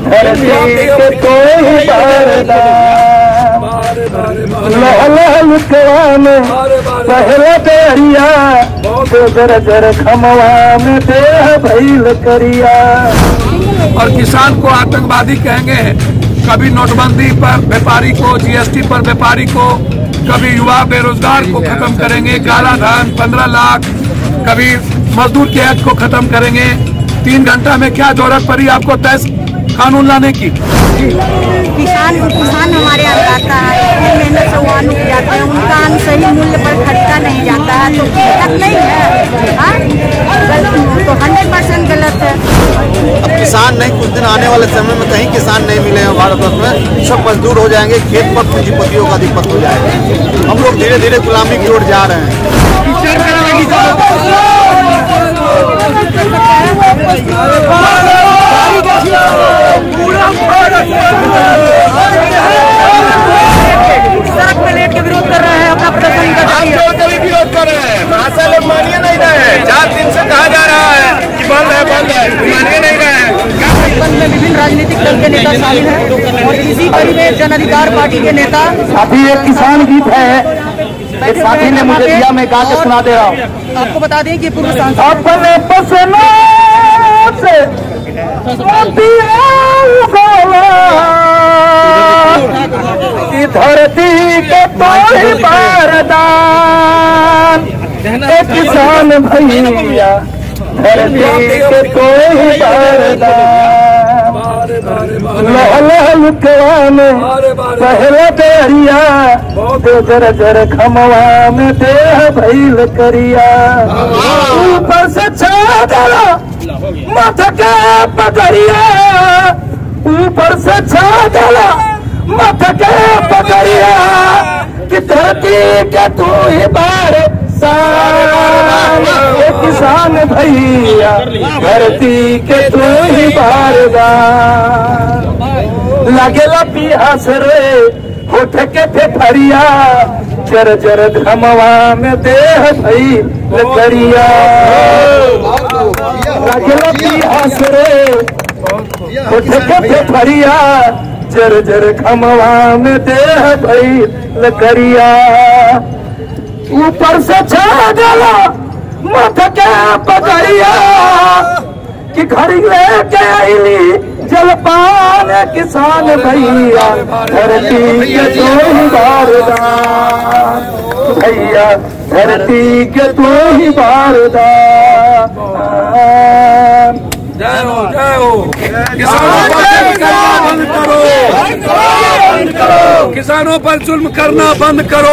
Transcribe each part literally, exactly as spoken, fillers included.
धरती के कोई बारदान लहलुकवा में पहले दरिया जर जर खमवा में देह भइल करिया। और किसान को आतंकवादी कहेंगे, कभी नोटबंदी पर व्यापारी को, जीएसटी पर व्यापारी को, कभी युवा बेरोजगार को खत्म करेंगे, काला धन पंद्रह लाख, कभी मजदूर के हक को खत्म करेंगे। तीन घंटा में क्या जरूरत पड़ी आपको तय कानून लाने की? किसान किसान हमारे अन्नदाता है, इतनी मेहनत से वो अन्न उपजाते हैं, उनका अन्न सही मूल्य पर खरीदा नहीं जाता है तो गलत नहीं है, हाँ तो हंड्रेड परसेंट गलत है। अब किसान नहीं, कुछ दिन आने वाले समय में कहीं किसान नहीं मिले हैं भारतवर्ष में, सब मजदूर हो जाएंगे, खेत पर पूंजीपतियों का अधिपत्य हो जाएगा। हम लोग धीरे धीरे गुलामी की ओर जा रहे हैं। सड़क पे लेट के विरोध कर रहे हैं, अपना प्रदर्शन कर रहे हैं, विरोध कर रहे हैं। भाषा लोग मानिए नहीं रहे हैं, चार दिन से कहा जा रहा है कि बंद है बंद है, मानिए नहीं रहे हैं। बंद में विभिन्न राजनीतिक दल के नेता शामिल हैं और इसी कड़ी में जन अधिकार पार्टी के नेता। अभी एक किसान गीत है, एक साथी ने मुझे दिया, मैं गा के सुना दे रहा हूँ। आपको बता दें कि पूर्व सांसद अपने पसंद से धरती के तोड़ बारदान किसान भैया, धरती के कोई बारदान लहलुकवा में पहले दरिया जर जर खमवा में देह भइल करिया। ऊपर से छादला माथा के पगड़िया, ऊपर से छादला माथा के पगड़िया कि धरती के तू ही बारदान किसान भैया, धरती के तू ही बारदान। लगेला पियास रे होठ के फेफड़िया, जर जर घमवा में देह भइल करिया। लगेला पियास रे होठ के फेफड़िया, जर जर घमवा में देह भइल करिया। ऊपर से छा डाला माथा के पगड़िया कि घर लेके आईली जलपान किसान भैया, धरती के तू ही बारदान भैया, धरती के तू ही बारदान। जय हो जय हो। किसानों पर बंद करो, किसानों पर जुल्म करना बंद करो।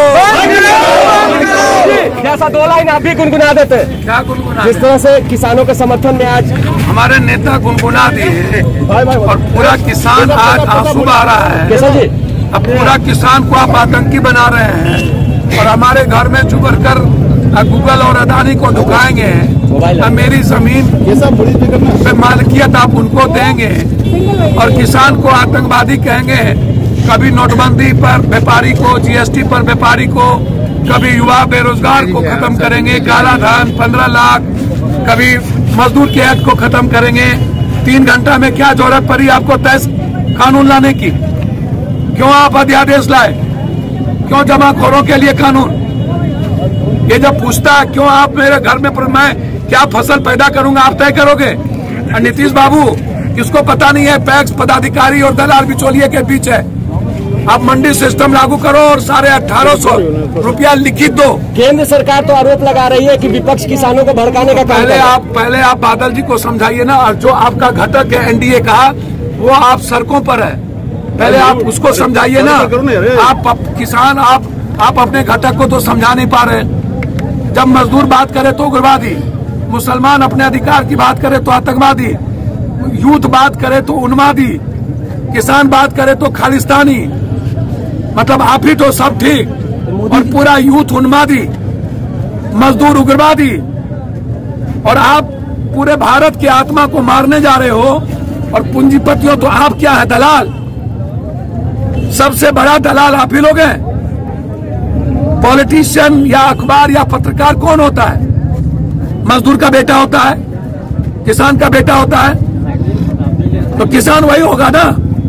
जैसा दो लाइन आप भी गुनगुना देते, क्या गुनगुना? जिस तरह से किसानों के समर्थन में आज हमारे नेता गुनगुना दिए और पूरा किसान आज आंसू बहा रहा है। कैसा जी? अब पूरा किसान को आप आतंकी बना रहे हैं और हमारे घर में चुकर कर गूगल और अदानी को ढुकाएंगे। अब मेरी जमीन पे मालिकियत आप उनको देंगे और किसान को आतंकवादी कहेंगे, कभी नोटबंदी पर व्यापारी को, जीएसटी पर व्यापारी को, कभी युवा बेरोजगार को खत्म करेंगे, काला धन पंद्रह लाख, कभी मजदूर के हक को खत्म करेंगे। तीन घंटा में क्या जरूरत पड़ी आपको तय कानून लाने की? क्यों आप अध्यादेश लाए? क्यों जमाखोरों के लिए कानून? ये जब पूछता है क्यों आप मेरे घर में मैं क्या फसल पैदा करूंगा आप तय करोगे? और नीतीश बाबू, किसको पता नहीं है पैक्स पदाधिकारी और दलाल बिचौलिए के बीच है। आप मंडी सिस्टम लागू करो और साढ़े अठारह सौ रुपया लिखित दो। केंद्र सरकार तो आरोप लगा रही है कि विपक्ष किसानों को भड़काने का काम पहले आप पहले आप बादल जी को समझाइए ना, और जो आपका घटक है एनडीए का, वो आप सड़कों पर है, पहले आप उसको समझाइए ना। आप किसान आप आप अपने घटक को तो समझा नहीं पा रहे। जब मजदूर बात करे तो उग्रवादी, मुसलमान अपने अधिकार की बात करे तो आतंकवादी, यूथ बात करे तो उन्मादी, किसान बात करे तो खालिस्तानी, मतलब आप ही तो सब ठीक और पूरा यूथ उन्मादी, मजदूर उग्रवादी, और आप पूरे भारत की आत्मा को मारने जा रहे हो। और पूंजीपतियों तो आप क्या है? दलाल। सबसे बड़ा दलाल आप ही लोग हैं। पॉलिटिशियन या अखबार या पत्रकार कौन होता है? मजदूर का बेटा होता है, किसान का बेटा होता है। तो किसान वही होगा ना।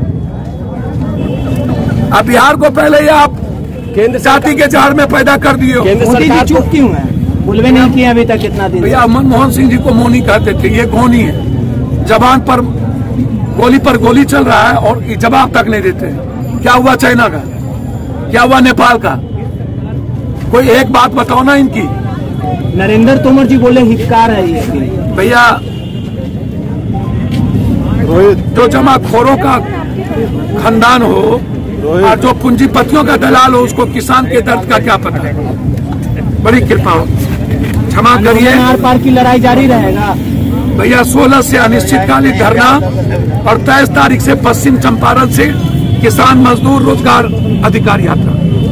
अब बिहार को पहले ही आप केंद्र जाति के जहर में पैदा कर दिए हो। केंद्र सरकार चुप क्यों है? बुलवे नहीं किए अभी तक कितना दिन? भैया मनमोहन सिंह जी को मोनी कहते थे, ये गोनी है। जबान पर गोली पर गोली चल रहा है और जवाब तक नहीं देते। क्या हुआ चाइना का, क्या हुआ नेपाल का? कोई एक बात बताओ ना इनकी। नरेंद्र तोमर जी बोले हितकार है ये। भैया जो जमाखोरों का खानदान हो और जो पूंजीपतियों का दलाल हो, उसको किसान के दर्द का क्या पता है? बड़ी कृपा हो, क्षमा करिए। आर पार की लड़ाई जारी रहेगा भैया। सोलह से अनिश्चितकालीन धरना और तेईस तारीख से पश्चिम चंपारण से किसान मजदूर रोजगार अधिकार यात्रा।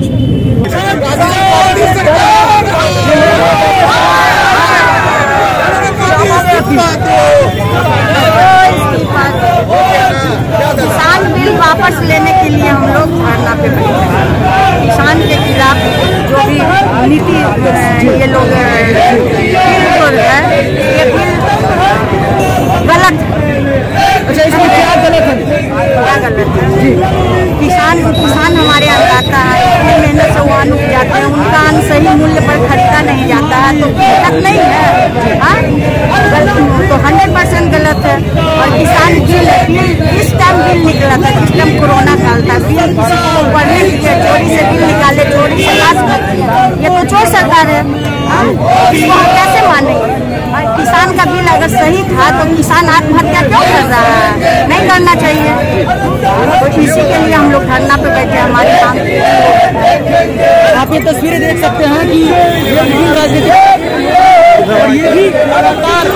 किसान बिल वापस लेने के लिए हम लोग धरना पे बैठे हैं। किसान के खिलाफ जो भी नीति ये लोग बिल है, ये बिल गलत। अच्छा, इसमें क्या गलत है? क्या गलत है? किसान किसान हमारे अन्नदाता है, इतनी मेहनत से वो अन्न उपजाते हैं, उनका अन्न सही मूल्य पर खरीदा नहीं जाता है, तो गलत नहीं है। हाँ, तो हंड्रेड परसेंट गलत है। और किसान बिल बिल इस टाइम बिल निकला था जिस टाइम कोरोना काल था। बिल किसी को पढ़ने दिया, चोरी से बिल निकाले, चोरी से पास कर दिया। ये तो चोर सरकार है। हाँ, इसको हम कैसे मानेंगे? किसान का बिल अगर सही था तो किसान आत्महत्या क्यों कर रहा है? नहीं करना चाहिए। तो इसी के लिए हम लोग धरना पे बैठे, हमारी मांग। आप ये तस्वीरें देख सकते हैं कि ये विभिन्न राजनीतिक और ये भी लगातार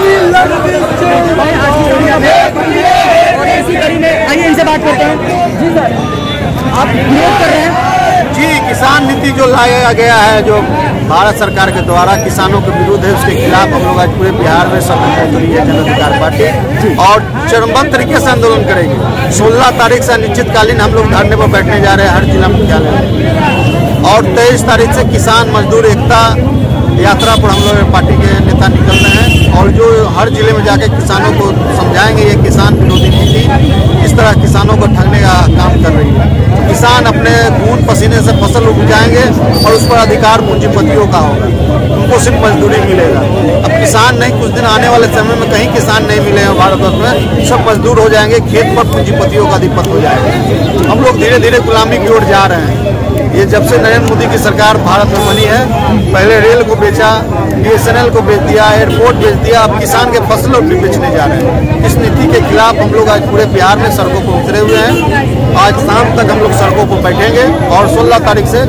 और इसी कड़ी में आइए इनसे बात करते हैं। जी सर, आप विरोध कर रहे हैं? जी, किसान नीति जो लाया गया है, जो भारत सरकार के द्वारा किसानों के विरुद्ध है, उसके खिलाफ हम लोग आज पूरे बिहार में सर्वदलीय जन अधिकार पार्टी और चरणबद्ध तरीके से आंदोलन करेंगे। सोलह तारीख से अनिश्चितकालीन हम लोग धरने पर बैठने जा रहे हैं हर जिला मुख्यालय में, और तेईस तारीख से किसान मजदूर एकता यात्रा पर हम लोग पार्टी के नेता निकल रहे हैं, और जो हर जिले में जाके किसानों को समझाएंगे ये किसान विरोधी नीति किस तरह किसानों को ठगने का काम कर रही है। किसान अपने खून पसीने से फसल उपजाएंगे और उस पर अधिकार पूंजीपतियों का होगा, उनको सिर्फ मजदूरी मिलेगा। अब किसान नहीं, कुछ दिन आने वाले समय में कहीं किसान नहीं मिलेगा भारतवर्ष में, सब मजदूर हो जाएंगे, खेत पर पूंजीपतियों का अधिपत्य हो जाएगा। हम लोग धीरे धीरे गुलामी की ओर जा रहे हैं। ये जब से नरेंद्र मोदी की सरकार भारत में बनी है, पहले रेल को बेचा, बी एस एन एल को बेच दिया, एयरपोर्ट बेच दिया, अब किसान के फसलों भी बेचने जा रहे हैं। इस नीति के खिलाफ हम लोग आज पूरे बिहार में सड़कों पर उतरे हुए हैं। आज शाम तक हम लोग सड़कों पर बैठेंगे और सोलह तारीख से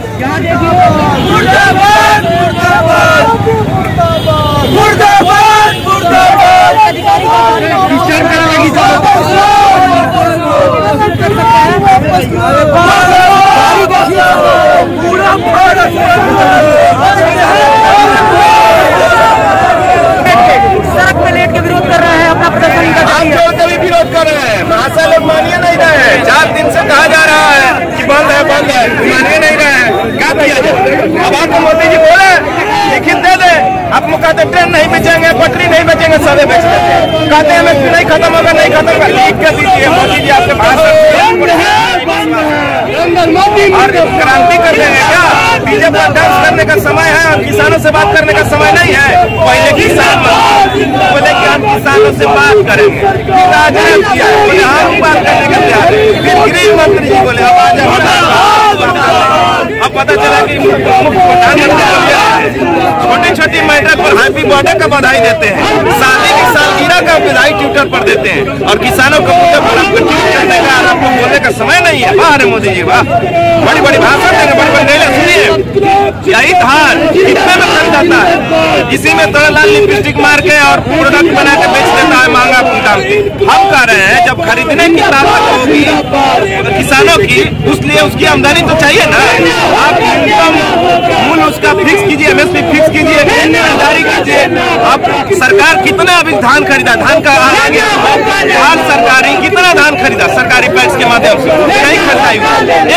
सड़क पे लेट के विरोध कर रहे हैं, अपना प्रदर्शन कर रहे हैं। विरोध कर रहे हैं, भाषा लोग मानिए नहीं रहे हैं। चार दिन से कहा जा रहा है कि बंद है बंद है, मानिए नहीं रहे हैं। क्या किया जाए? अब आपको मोदी जी बोले लिखित दे दे, आप कहते ट्रेन नहीं बेचेंगे, पटरी नहीं बेचेंगे, सारे बेच देते हैं। कहते हैं हमें नहीं खत्म होगा, नहीं खत्म होगा, लिख के दीजिए मोदी जी आपके भाषण और क्रांति कर देंगे क्या? बीजेपी पर डांस करने का समय है और किसानों से बात करने का समय नहीं है। पहले किसान बोले कि हम किसानों से बात करेंगे, किया बोले हम बात करने के लिए, फिर गृह मंत्री जी बोले अब अब पता चला कि छोटी छोटी मैटर पर हैप्पी बर्थडे का बधाई देते हैं, शादी की सालगिरह का बधाई ट्विटर पर देते हैं, और किसानों को मुद्दे पर आपको ट्वीट करने का, आपको बोलने का समय नहीं है। वाह रे मोदी जी वाह, बड़ी बड़ी भाषण देंगे, बड़ी बड़ी रैली। सुनिए, यही धान कितने में खरीद जाता है, इसी में थोड़ा लाल लिपस्टिक मार के और प्रोडक्ट बना के बेच देता है महंगा दाम पे। हम कह रहे हैं जब खरीदने की ताकत होगी किसानों की, उसलिए उसकी आमदनी तो चाहिए ना। आप न्यूनतम मूल्य उसका फिक्स कीजिए, एम एस पी फिक्स कीजिए, खरीदारी कीजिए। अब सरकार कितना अभी धान खरीदा, धान का आगे हाल सरकारी कितना धान खरीदा सरकारी पैक्स के माध्यम से, नहीं खरीदा।